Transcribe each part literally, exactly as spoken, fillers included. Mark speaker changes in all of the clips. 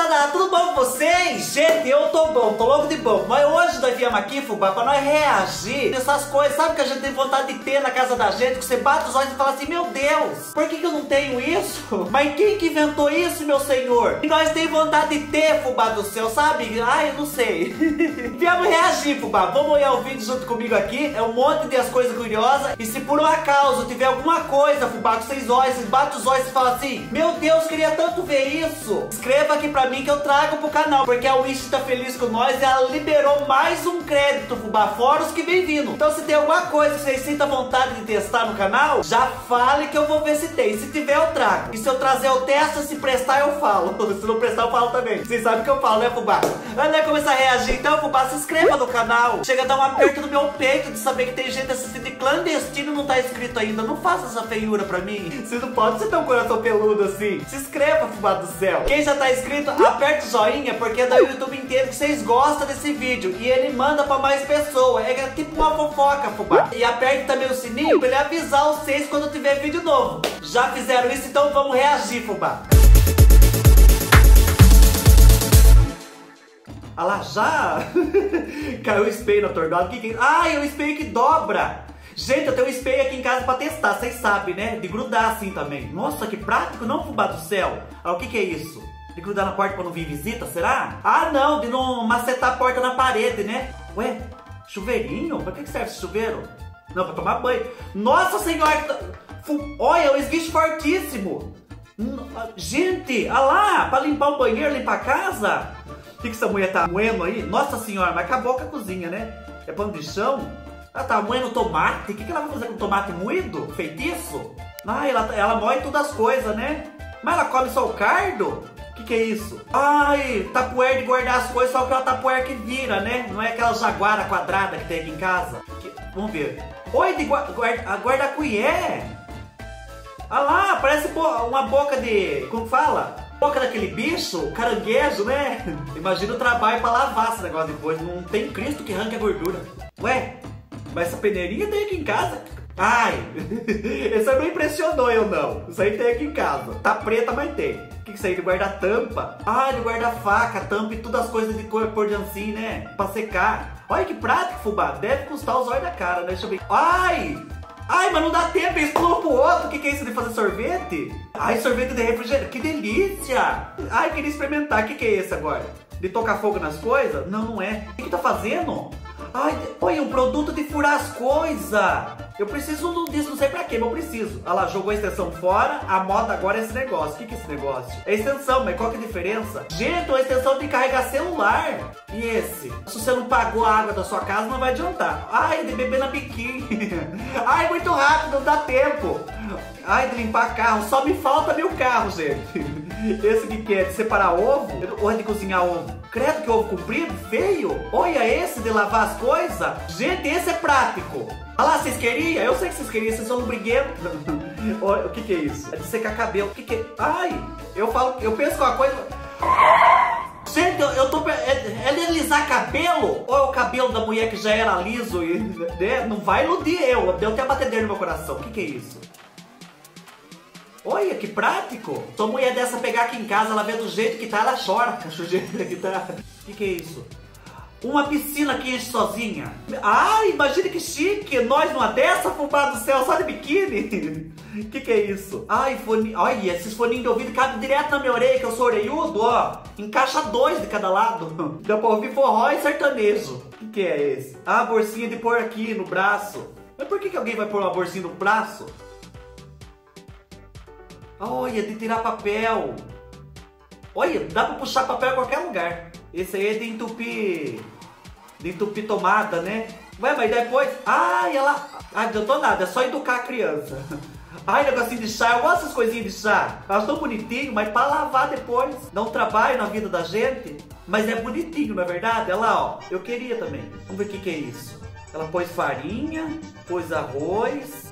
Speaker 1: moçada, tudo bom com vocês? Gente, eu tô bom, tô louco de bom. Mas hoje nós viemos aqui, fubá, pra nós reagir dessas coisas, sabe, que a gente tem vontade de ter na casa da gente, que você bate os olhos e fala assim, meu Deus, por que que eu não tenho isso? Mas quem que inventou isso, meu senhor? E nós temos vontade de ter, fubá do céu, sabe? Ai, eu não sei. Viemos reagir, fubá. Vamos olhar o vídeo junto comigo aqui. É um monte de as coisas curiosas. E se por um acaso tiver alguma coisa, fubá, que vocês olham, vocês batem os olhos e falam assim, meu Deus, queria tanto ver isso. Escreva aqui pra mim que eu trago pro canal, porque a Wish tá feliz com nós e ela liberou mais um crédito, fubá, fora os que vem vindo. Então se tem alguma coisa que vocês sintam vontade de testar no canal, já fale que eu vou ver se tem. Se tiver, eu trago. E se eu trazer, eu testo. Se prestar, eu falo. Se não prestar, eu falo também. Vocês sabem que eu falo, né, fubá? Antes de começar a reagir, então, fubá, se inscreva no canal. Chega a dar um aperto no meu peito de saber que tem gente assistindo clandestino e não tá inscrito ainda. Não faça essa feiura pra mim. Você não pode ser tão coração peludo assim. Se inscreva, fubá do céu. Quem já tá inscrito, aperta o joinha, porque é do YouTube inteiro que vocês gostam desse vídeo. E ele manda pra mais pessoas. É tipo uma fofoca, fubá. E aperte também o sininho pra ele avisar vocês quando tiver vídeo novo. Já fizeram isso, então vamos reagir, fubá. Ah lá, já? Caiu o espelho na tornada. Que que... Ah, é o espelho que dobra. Gente, eu tenho um espelho aqui em casa pra testar, vocês sabem, né? De grudar assim também. Nossa, que prático, não, fubá do céu. Ah, o que que é isso? De grudar na porta pra não vir visita, será? Ah, não, de não macetar a porta na parede, né? Ué, chuveirinho? Pra que serve esse chuveiro? Não, pra tomar banho. Nossa senhora! Olha, é um esguicho fortíssimo. Gente, olha lá, pra limpar o banheiro, limpar a casa. O que que essa mulher tá moendo aí? Nossa senhora, mas acabou com a cozinha, né? É pano de chão? Ela tá moendo tomate? O que que ela vai fazer com tomate moído? Feitiço? Ah, ela, ela moe todas as coisas, né? Mas ela come só o cardo? O que que é isso? Ai, tapuér de guardar as coisas, só que é uma tapuér que vira, né? Não é aquela jaguara quadrada que tem aqui em casa. Que... Vamos ver. Oi, de guarda, guarda, guarda colher. Ah lá, parece uma boca de... Como fala? Boca daquele bicho, caranguejo, né? Imagina o trabalho pra lavar esse negócio depois. Não tem Cristo que arranque a gordura. Ué, mas essa peneirinha tem aqui em casa? Ai, isso aí não impressionou eu não. Isso aí tem aqui em casa. Tá preta, mas tem. O que que isso aí? De guarda-tampa? Ah, de guarda-faca, tampa e todas as coisas de cor por assim, né? Pra secar. Olha que prático, fubá. Deve custar os olhos da cara, né? Deixa eu ver. Ai! Ai, mas não dá tempo, explode pro outro. O que que é isso de fazer sorvete? Ai, sorvete de refrigerante. Que delícia! Ai, queria experimentar. O que que é esse agora? De tocar fogo nas coisas? Não, não é. O que que tá fazendo? Ai, olha, um produto de furar as coisas. Eu preciso disso, não sei pra quê, mas eu preciso. Olha lá, jogou a extensão fora. A moda agora é esse negócio. O que que é esse negócio? É extensão, mas qual que é a diferença? Gente, uma extensão de carregar celular. E esse? Se você não pagou a água da sua casa, não vai adiantar. Ai, de beber na biquíni. Ai, muito rápido, não dá tempo. Ai, de limpar carro. Só me falta meu carro, gente. Esse que é de separar ovo? Ou é de cozinhar ovo? Credo, que ovo comprido, feio. Olha esse de lavar as coisas. Gente, esse é prático. Olha lá, vocês queriam? Eu sei que vocês queriam, vocês são lubriguentos. Olha, o que que é isso? É de secar cabelo. O que que é? Ai, eu falo, eu penso que uma coisa... Gente, eu, eu tô... É, é de alisar cabelo? Ou é o cabelo da mulher que já era liso e... Né? Não vai iludir eu. Deu até batedeira no meu coração. O que que é isso? Olha, que prático. Se uma mulher dessa pegar aqui em casa, ela vê do jeito que tá, ela chora. Do jeito que tá. O que que é isso? Uma piscina que enche sozinha. Ai, imagina que chique. Nós numa dessa, fubá do céu, só de biquíni. O que que é isso? Ai, fone... Olha, esses foninhos de ouvido cabem direto na minha orelha, que eu sou orelhudo, ó. Encaixa dois de cada lado. Dá pra ouvir forró e sertanejo. O que que é esse? Ah, bolsinha de pôr aqui no braço. Mas por que que alguém vai pôr uma bolsinha no braço? Olha, de tirar papel. Olha, dá pra puxar papel em qualquer lugar. Esse aí é de entupir... De entupir tomada, né? Ué, mas depois... Ai, ela... Ai, não adiantou nada, é só educar a criança. Ai, negocinho de chá, eu gosto dessas coisinhas de chá. Elas tão bonitinho, mas pra lavar depois. Dá um trabalho na vida da gente. Mas é bonitinho, não é verdade? Olha lá, ó. Eu queria também. Vamos ver o que que é isso. Ela pôs farinha, pôs arroz.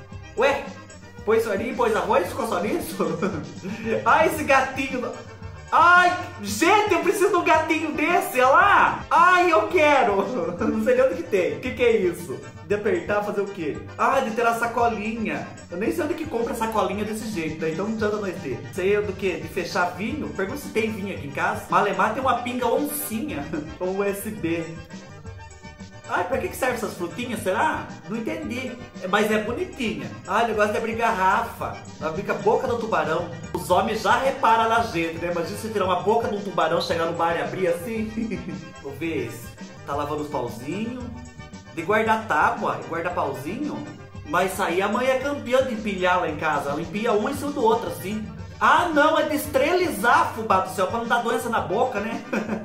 Speaker 1: Ué? Pôs farinha, pôs arroz, ficou só nisso? Ai, esse gatinho... Ai, gente, eu preciso de um gatinho desse, olha lá. Ai, eu quero. Não sei nem onde que tem. O que que é isso? De apertar, fazer o quê? Ah, de ter a sacolinha. Eu nem sei onde que compra sacolinha desse jeito, né? Então não adianta nós ter. Sei do que? De fechar vinho? Pergunta se tem vinho aqui em casa. Malemar tem uma pinga oncinha. Ou U S B. Ai, pra que que serve essas frutinhas, será? Não entendi. Mas é bonitinha. Ai, o negócio de abrir garrafa. Abrir a boca do tubarão. Os homens já reparam na gente, né? Imagina você tirar uma boca de um tubarão, chegar no bar e abrir assim. Vou ver esse. Tá lavando os pauzinhos. De guardar tábua e guardar pauzinho. Mas isso aí a mãe é campeã de empilhar lá em casa. Ela empilha um em cima do outro, assim. Ah, não, é de esterilizar, fubá do céu, pra não dar doença na boca, né?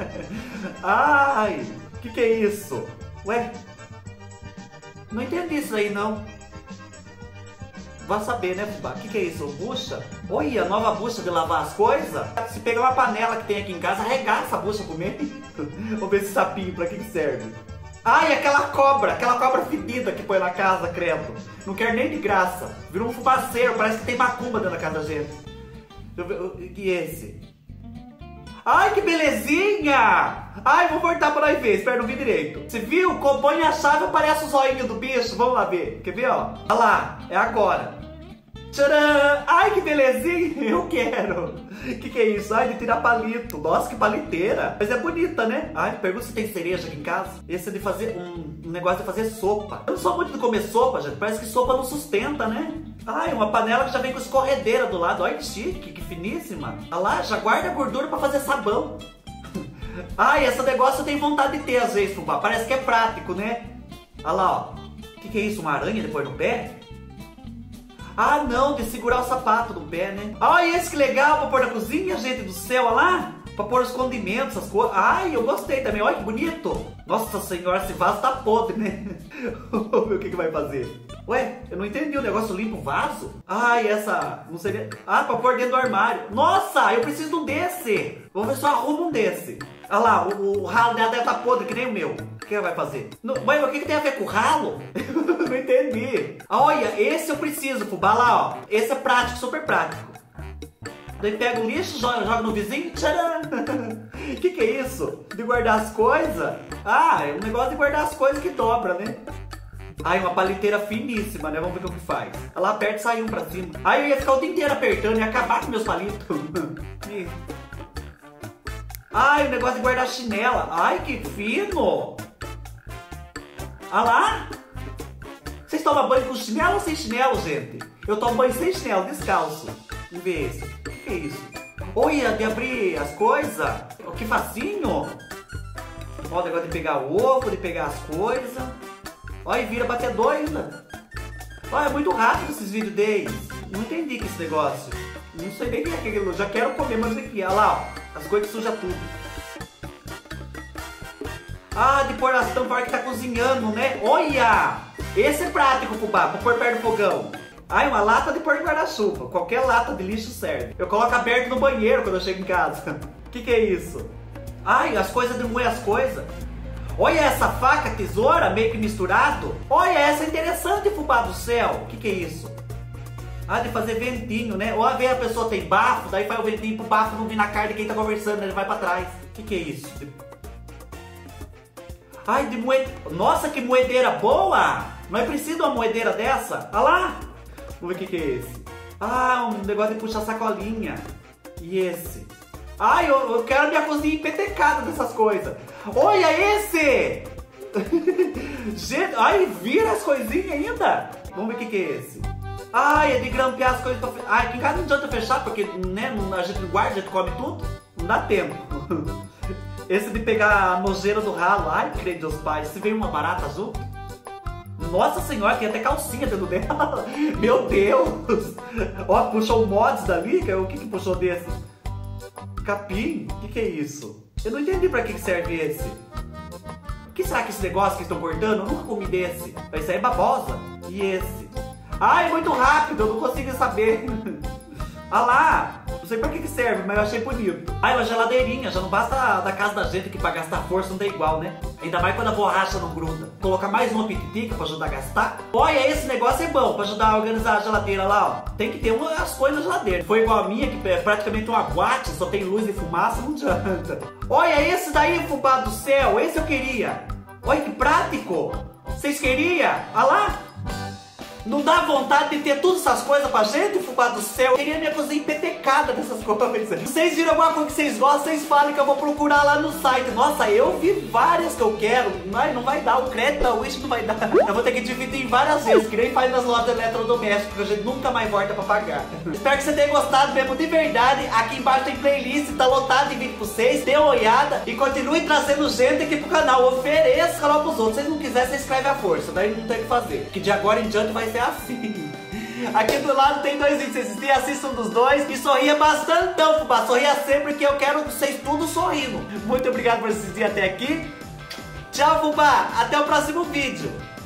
Speaker 1: Ai, o que que é isso? Ué, não entendi isso aí, não. Vai saber, né, fubá? O que que é isso? Bucha? Olha, nova bucha de lavar as coisas. Se pegar uma panela que tem aqui em casa, arregaça a bucha pro meio. Vamos ver esse sapinho, pra que que serve? Ai, aquela cobra, aquela cobra fedida que põe na casa, credo. Não quero nem de graça. Virou um fubaceiro, parece que tem macumba dentro da casa da gente. E esse? Ai, que belezinha! Ai, vou voltar pra nós ver, espero não vir direito. Você viu? Compõe a chave, aparece o zoinho do bicho. Vamos lá ver. Quer ver, ó? Olha lá, é agora. Tcharam! Ai, que belezinha! Eu quero! O que que é isso? Ai, de tirar palito. Nossa, que paliteira! Mas é bonita, né? Ai, pergunta se tem cereja aqui em casa. Esse é de fazer um, um negócio de fazer sopa. Eu não sou muito de comer sopa, gente. Parece que sopa não sustenta, né? Ai, uma panela que já vem com escorredeira do lado. Olha que chique, que finíssima. Olha lá, já guarda a gordura pra fazer sabão. Ai, esse negócio eu tenho vontade de ter às vezes, fubá. Parece que é prático, né? Olha lá, ó. O que que é isso? Uma aranha depois no pé? Ah, não, de segurar o sapato do pé, né? Ai, esse que legal pra pôr na cozinha, gente do céu, olha lá. Pra pôr os condimentos, essas coisas. Ai, eu gostei também, olha que bonito. Nossa senhora, esse vaso tá podre, né? Vamos ver o que que vai fazer. Ué, eu não entendi, o negócio limpa o vaso? Ai, essa, não seria... Ah, pra pôr dentro do armário. Nossa, eu preciso de um desse. Vamos ver se eu arrumo um desse. Olha lá, o, o ralo dela deve estar podre, que nem o meu. O que ela vai fazer? Não, mãe, mas o que que tem a ver com o ralo? Não entendi. Olha, esse eu preciso, fubá, lá, ó. Esse é prático, super prático. Daí pega o lixo, joga, joga no vizinho, tcharam! O que que é isso? De guardar as coisas? Ah, é um negócio de guardar as coisas que dobra, né? Ai, uma paliteira finíssima, né? Vamos ver o que faz. Ela aperta e sai um pra cima. Ai, eu ia ficar o dia inteiro apertando e acabar com meus palitos. Ai, o negócio de guardar chinela. Ai, que fino! Olha lá! Vocês tomam banho com chinelo ou sem chinelo, gente? Eu tomo banho sem chinelo, descalço. Vamos ver esse. O que que é isso? Olha, de abrir as coisas. Que facinho. Ó, o negócio de pegar o ovo, de pegar as coisas. Olha, e vira batedor ainda. Olha, é muito rápido esses vídeos deles. Não entendi que esse negócio. Não sei nem o que é aquilo. Já quero comer, mas aqui. Olha lá, ó. As coisas que sujam tudo. Ah, de pôr as tampas que tá cozinhando, né? Olha! Esse é prático, fubá, pra pôr perto do fogão. Ai, uma lata de pôr de guarda-chuva. Qualquer lata de lixo serve. Eu coloco aberto no banheiro quando eu chego em casa. O que que é isso? Ai, as coisas de moer as coisas. Olha essa faca, tesoura, meio que misturado. Olha, essa é interessante, fubá do céu. O que que é isso? Ah, de fazer ventinho, né? Ou a ver a pessoa tem bafo, daí faz o ventinho pro bafo não vir na cara de quem tá conversando, ele vai pra trás. O que que é isso? Ai, de moed... Nossa, que moedeira boa! Não é preciso uma moedeira dessa? Olha lá! Vamos ver o que que é esse. Ah, um negócio de puxar sacolinha. E esse? Ai, eu, eu quero minha cozinha empetecada dessas coisas. Olha esse! Gente, ai, vira as coisinhas ainda. Vamos ver o que que é esse. Ai, é de grampear as coisas pra... Ai, aqui em casa não adianta fechar, porque né, a gente guarda, a gente come tudo. Não dá tempo. Esse de pegar a nojeira do ralo. Ai, credo Deus Pai. Se veio uma barata azul. Nossa senhora, tem até calcinha dentro dela. Meu Deus. Ó, puxou o mods dali. O que que puxou desse? Capim? O que que é isso? Eu não entendi pra que serve esse. O que será que esse negócio que estão cortando? Eu nunca comi desse. Esse aí é babosa. E esse? Ai, muito rápido, eu não consigo saber. Olha lá. Não sei pra que que serve, mas eu achei bonito. Ah, uma geladeirinha, já não basta da casa da gente que pra gastar força não tem igual, né? Ainda mais quando a borracha não gruda. Colocar mais uma pititica pra ajudar a gastar. Olha, esse negócio é bom pra ajudar a organizar a geladeira lá, ó. Tem que ter umas coisas na geladeira. Foi igual a minha, que é praticamente uma boate, só tem luz e fumaça, não adianta. Olha, esse daí, fubá do céu, esse eu queria. Olha que prático. Vocês queriam? Olha lá. Não dá vontade de ter todas essas coisas pra gente, fubá do céu? Eu queria minha cozinha empetecada dessas coisas. Se vocês viram alguma coisa que vocês gostam, vocês falem que eu vou procurar lá no site. Nossa, eu vi várias que eu quero, mas não vai dar. O crédito da Wish não vai dar. Eu vou ter que dividir em várias vezes, que nem faz nas lojas eletrodomésticas, que a gente nunca mais volta pra pagar. Espero que você tenha gostado mesmo, de verdade. Aqui embaixo tem playlist, tá lotado de vídeo pra vocês. Dê uma olhada e continue trazendo gente aqui pro canal. Ofereça canal pros outros. Se vocês não quiserem, você escreve à força. Daí não tem o que fazer. Que de agora em diante vai ser assim. Aqui do lado tem dois vídeos, vocês assistem, assistam dos dois e sorria bastante, então, fubá. Sorria sempre, que eu quero vocês tudo sorrindo. Muito obrigado por assistir até aqui. Tchau, fubá. Até o próximo vídeo.